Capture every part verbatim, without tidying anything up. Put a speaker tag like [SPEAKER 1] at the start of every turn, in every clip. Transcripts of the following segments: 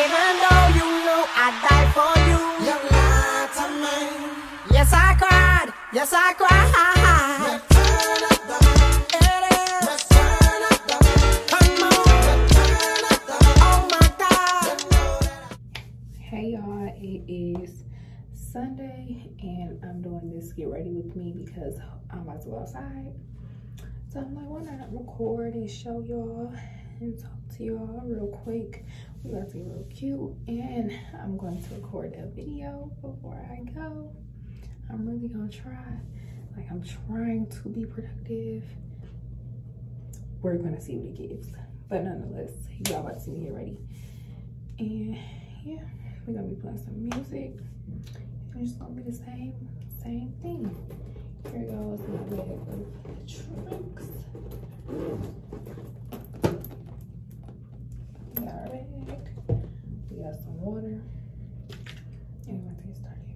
[SPEAKER 1] Even though you know I'd die for you, you lied to me. Yes, I cried. Yes, I cried. Let's turn up the man. It is. Let's turn up the man. Come on. Let's turn up the man. Oh my God.
[SPEAKER 2] Hey y'all, it is Sunday and I'm doing this get ready with me because I'm about to go outside. So I'm like, why not record and show y'all and talk to y'all real quick. We about to get real cute and I'm going to record a video before I go. I'm really gonna try. Like, I'm trying to be productive. We're gonna see what it gives. But nonetheless, y'all about to see me get ready. And yeah, we're gonna be playing some music. And it's gonna be the same, same thing. Here goes my bag of tricks. We got our bag. We got some water. And we're gonna get started.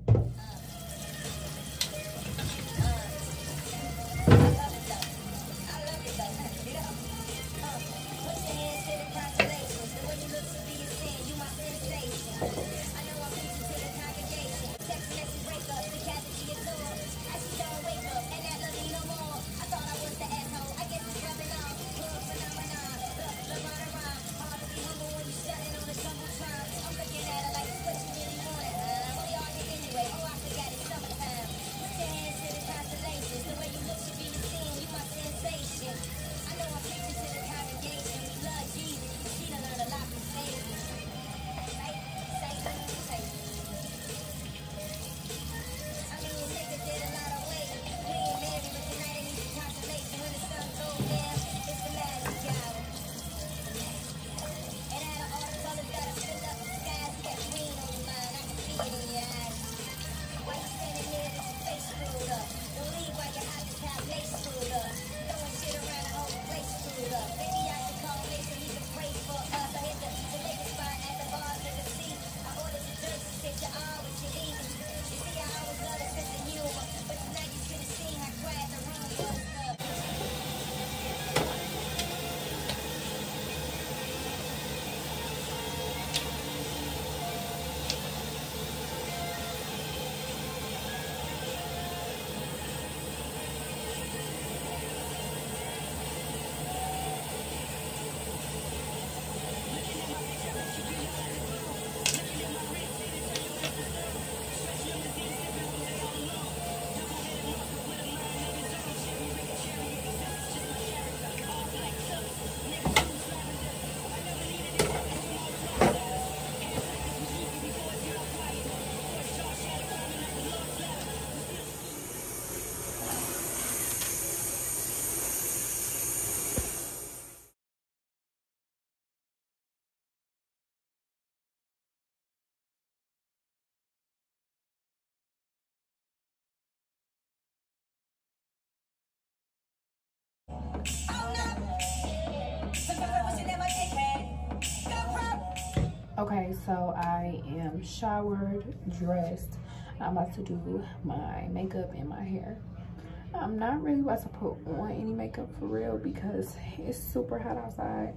[SPEAKER 2] Okay, so I am showered, dressed. I'm about to do my makeup and my hair. I'm not really about to put on any makeup for real because it's super hot outside.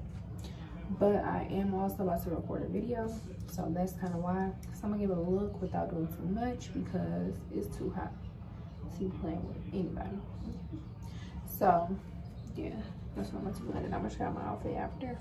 [SPEAKER 2] But I am also about to record a video, so that's kind of why. So I'm gonna give it a look without doing too much because it's too hot to be playing with anybody. So yeah, that's what I'm about to do, and then I'm gonna show you my outfit after.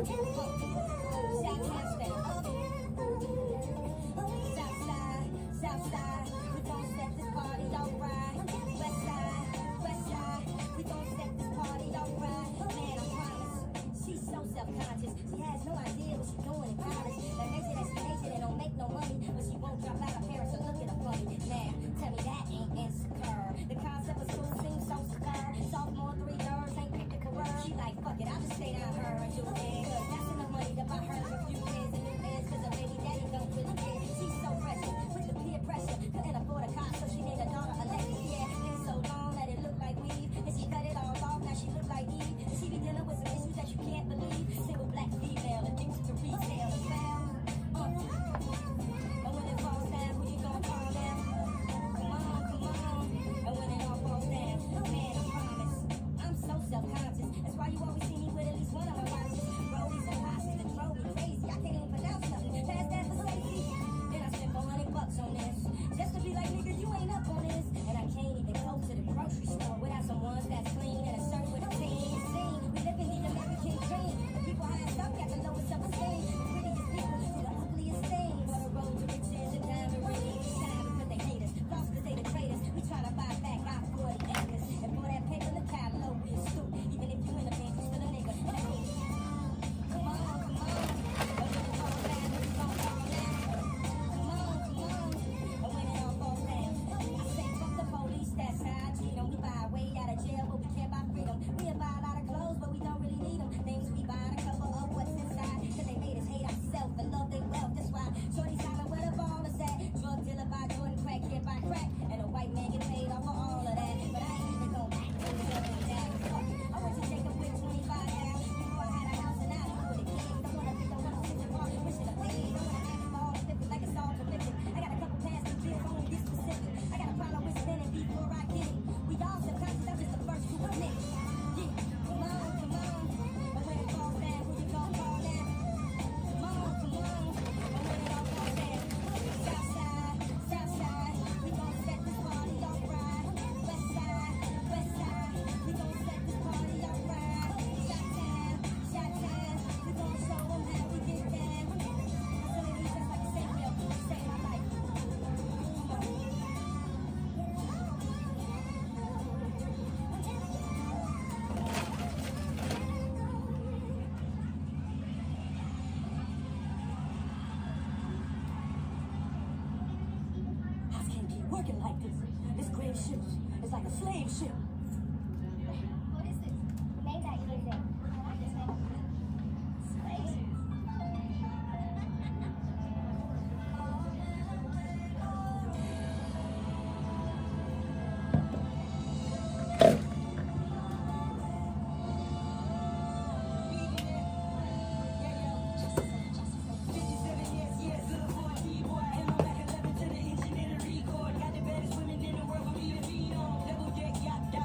[SPEAKER 1] Double deck yacht.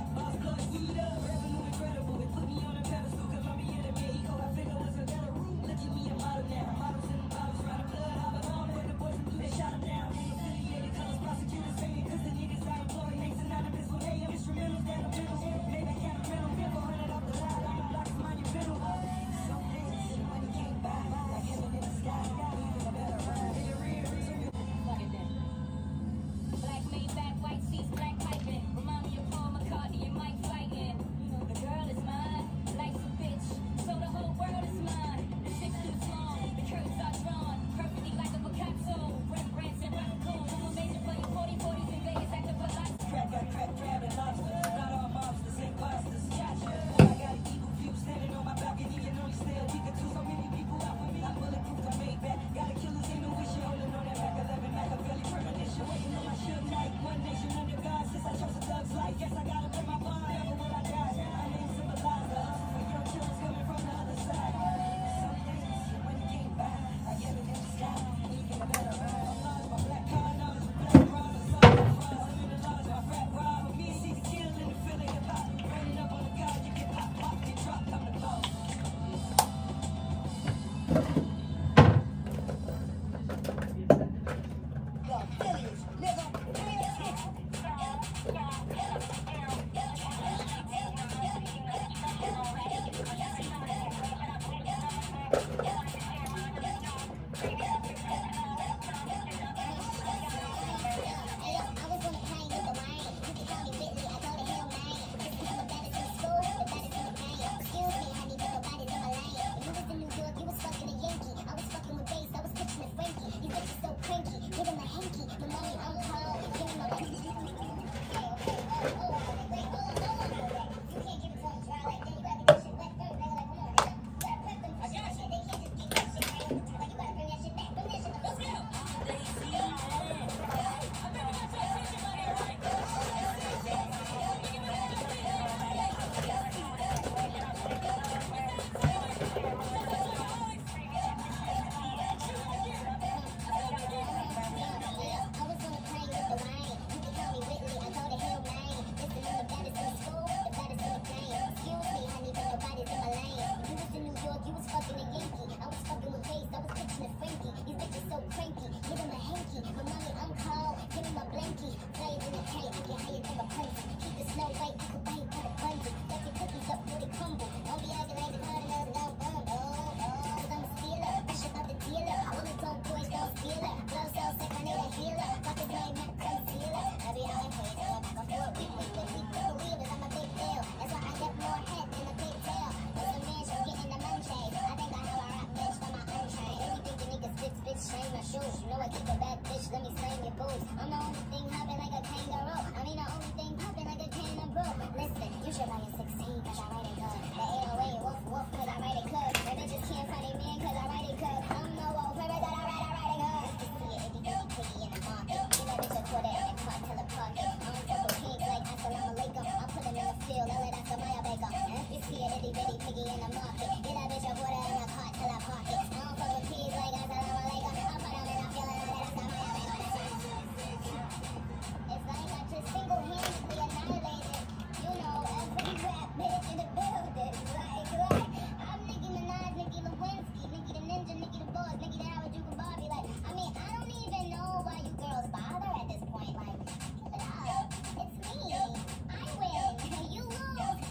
[SPEAKER 1] bitch. I'm the only thing hopping like a kangaroo. I mean the only thing popping like a can of brew. Listen, you should buy a sixteen cause I write it good. The eight oh eight, woof woof cause I write it good. The bitches can't find a man cause I write it good. I'm no old favorite that I write, I write it good. You see it, itty bitty piggy in the market. Get that bitch a quarter in the cart till the pocket. I don't fuck with pink like assalamu alaikum. I put them in the field, I'll let that's the Maya Baker. You see it, itty bitty piggy in the market. Get that bitch a quarter in the cart till I park it. I don't fuck with pigs like assalamu alaikum. I put them in the field, I'll let that's the Maya Baker. It's like I just single-handedly annihilated, you know, every rap bitch in the building. Like, like, I'm Nicki Minaj, Nicki Lewinsky, Nicki the Ninja, Nicki the Boss, Nicki the Harajuku Barbie. Like, I mean, I don't even know why you girls bother at this point. Like, but uh, it's me. I win. You lose.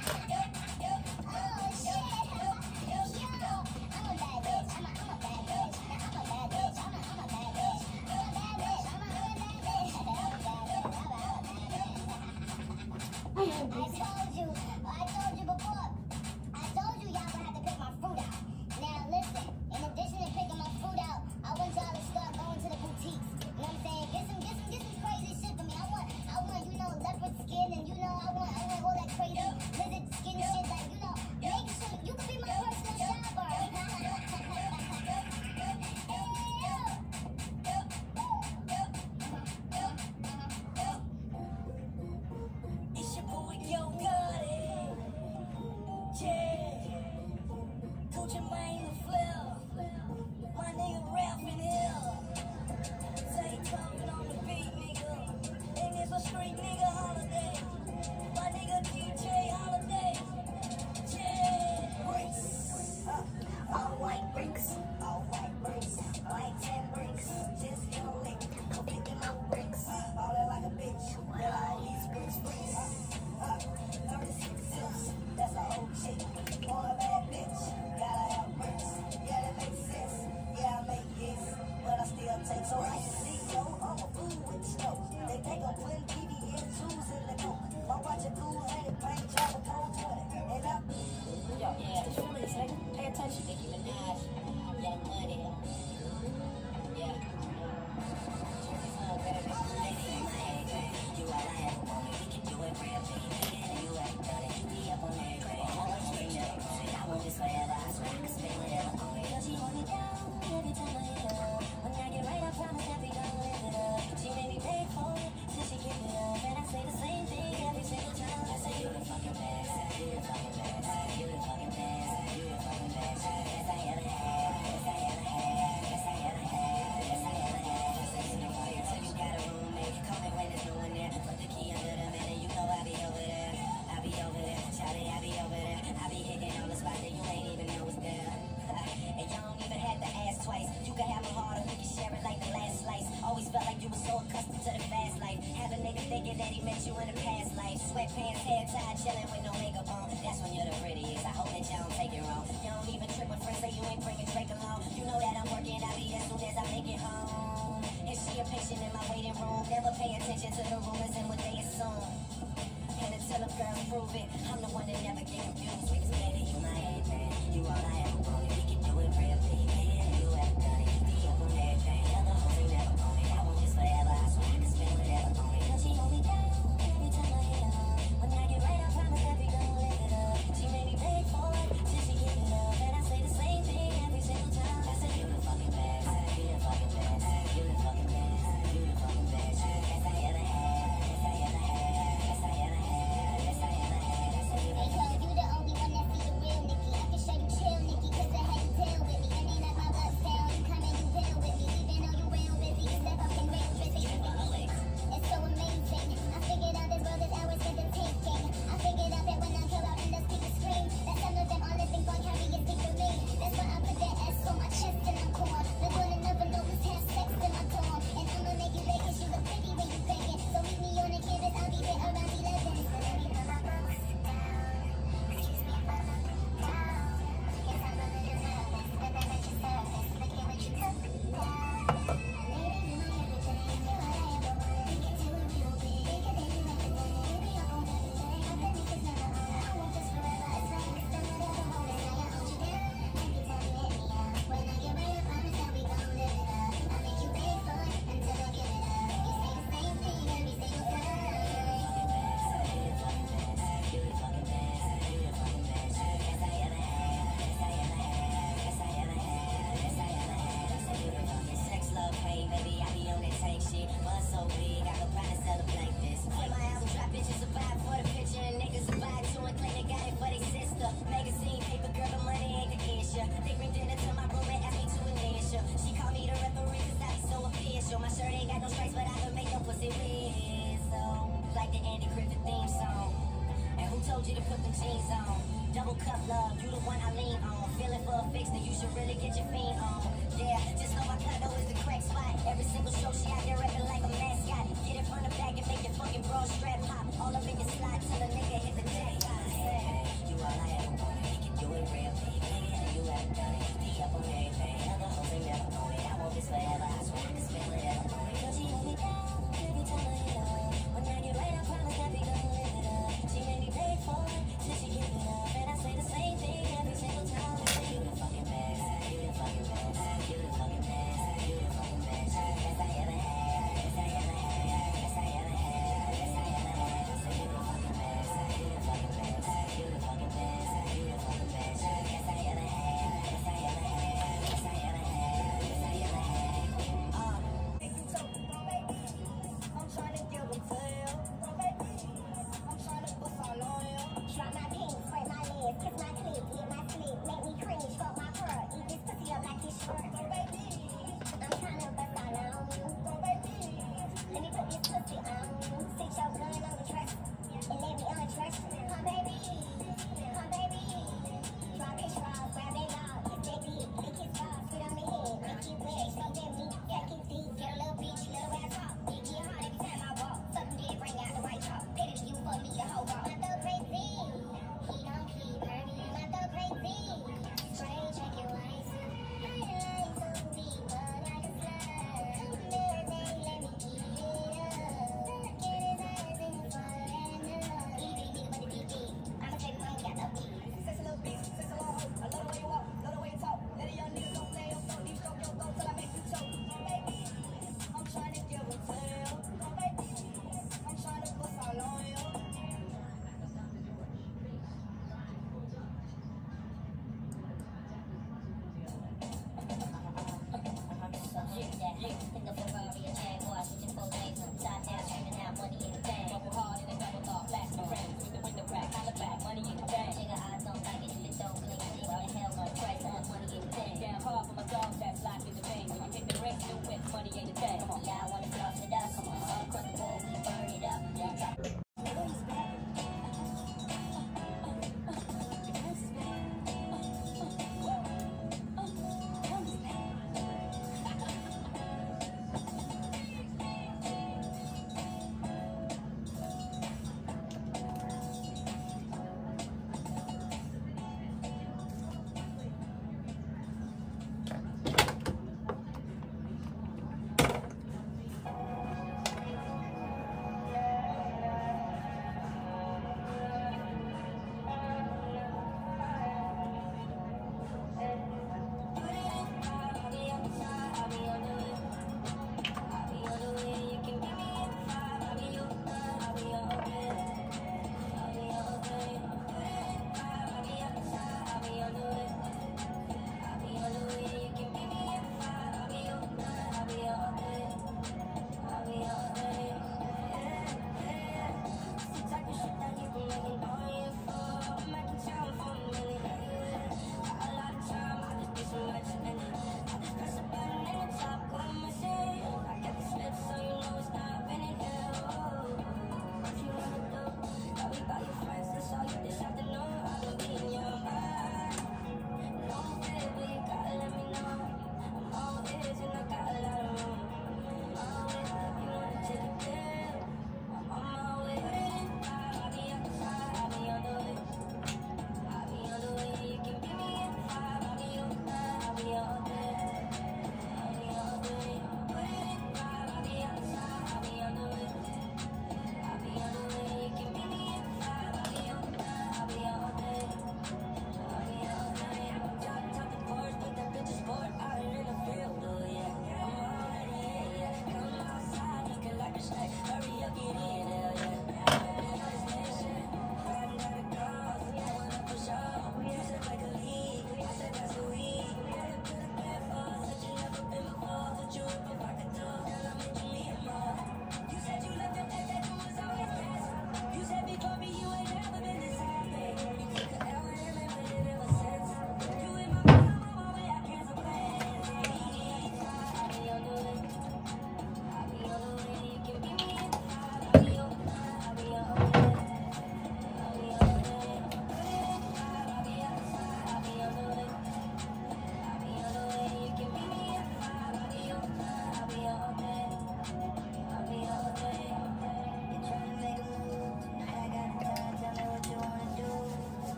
[SPEAKER 1] Oh, shit. Yo, I'm a bad bitch. I'm a, I'm a bad bitch. I'm a bad bitch. I'm a, I'm a bad bitch. I'm a bad bitch. I'm a, I'm a bad bitch. I'm a bad bitch. I'm a, I'm a bad bitch. I told you. I told you before. I told you y'all gonna have to pick my fruit out. Now listen, in addition to picking my fruit out, I want y'all to start going to the boutiques. You know what I'm saying? Get some, get some, get some crazy shit for me. I want, I want, you know, leopard skin, and you know, I want, I want all that crazy lizard skin shit. Like, you know, make sure you can be my personal shopper.
[SPEAKER 3] It's your boy, Yo Gotti. Yeah. Gucci Mane and Flair. My nigga Ralph in here. Say talking on the beat, nigga. And it's a street nigga holiday. My nigga D J Holiday. Yeah. Bricks. Uh, all white bricks. All white bricks. Like ten bricks. Just get a lick. Go get them old bricks. All that like a bitch. Well, all these bricks, bricks. Uh, thirty-six cents. That's a whole chick. Or a bad bitch. Gotta have bricks. Yeah, that makes sense. Yeah, I make this. But I still take so I can see, yo. I'm a fool with the snow. They think I'm putting P D in shoes in the coop. I'm watching fools and it paint job of cold twenty. And I'm. Yo, yeah, the truth is, nigga. Pay attention, Nicki Minaj. Young Money. Yeah. Oh, baby. You all I ever wanted. We can do it real big. You ain't done it. We up on that grade. All the street up. I want this forever. I swear I can spend whatever on me. She hold me down every time I hit her. When I get right, I promise that we gon' live it up. She made me beg for it till she give it up. And I say the same thing every single time. I say you the fucking best. You the fucking best. You the fucking best. You the fucking best. Yes, I Bubble cup love, you the one I lean on. Feeling for a fix, then you should really get your fiend on. Yeah, just know my condo is the crack spot. Every single show she out there rapping like a mascot. Get it from the back and make your fucking bra strap pop. All up in your slot till a nigga hit the jackpot. You all I ever wanted, we can do it real big. And you haven't done it, be up on everything. Other hoes ain't never known it. I want this forever, I swear I can spend whatever. Don't she hold me down every time I hit her. When I get right, I promise that we gon' live it up. She made me pay for it till she give it up. And I say the same thing every single time. I say you the fucking best, you the fucking best, you the fucking best, you the fucking best. Best I ever had, best I ever had, best I ever had, best I ever had. I say you the fucking best, you the fucking best.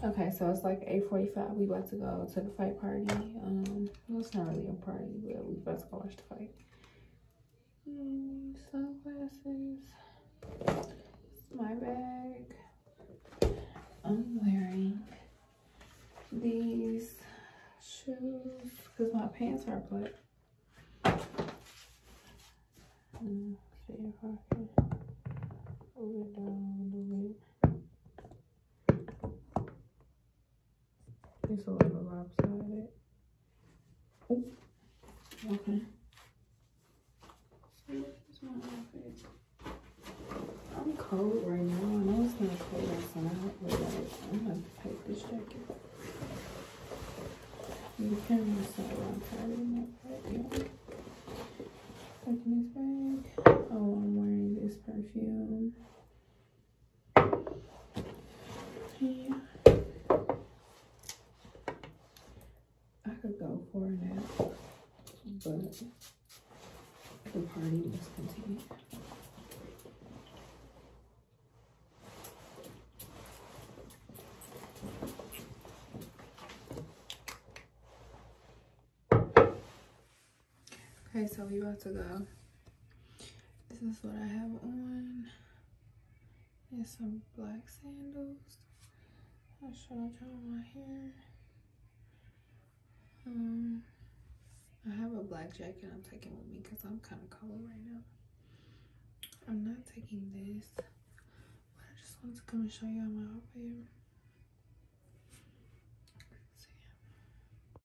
[SPEAKER 2] Okay, so it's like eight forty-five. We about to go to the fight party. Um, well, it's not really a party, but we about to go watch the fight. And sunglasses. It's my bag. I'm wearing these shoes because my pants are black. Mm, see if I can move it down a little bit. It's a little lopsided. Oh, okay. So this is my outfit. I'm cold right now. I know it's not cold outside, but like, I'm gonna have to take this jacket. You can just say I'm tired of my bag. Taking this bag. Oh, I'm wearing this perfume. Yeah. I could go for a nap, but the party must continue. Okay, so we about to go. This is what I have on. And some black sandals. I showed y'all my hair. Um, I have a black jacket I'm taking with me because I'm kind of cold right now. I'm not taking this, but I just wanted to come and show y'all my outfit.